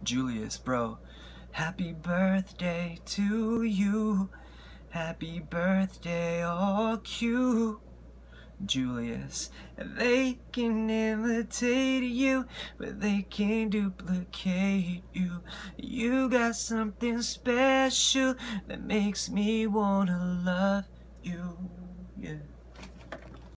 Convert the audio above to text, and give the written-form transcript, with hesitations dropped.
Julius, bro. Happy birthday to you. Happy birthday, all Q. Julius, they can imitate you, but they can't duplicate you. You got something special that makes me wanna love you, yeah.